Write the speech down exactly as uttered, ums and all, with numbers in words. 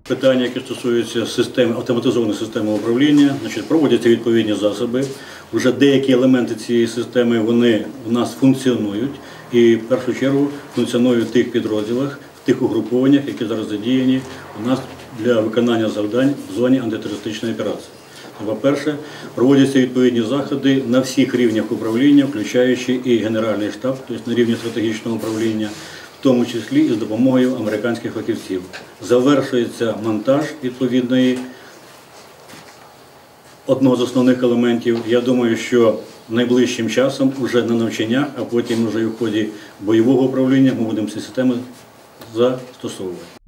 питання, які стосуються системи, автоматизованої системи управління, значить, проводяться відповідні засоби. Вже деякі елементи цієї системи вони в нас функціонують і в першу чергу функціонують в тих підрозділах, в тих угрупованнях, які зараз задіяні у нас для виконання завдань в зоні антитерористичної операції. По-перше, проводяться відповідні заходи на всіх рівнях управління, включаючи і Генеральний штаб, тобто на рівні стратегічного управління, в тому числі і з допомогою американських фахівців. Завершується монтаж відповідної одного з основних елементів. Я думаю, що найближчим часом, вже на навчаннях, а потім вже і в ході бойового управління ми будемо ці системи застосовувати.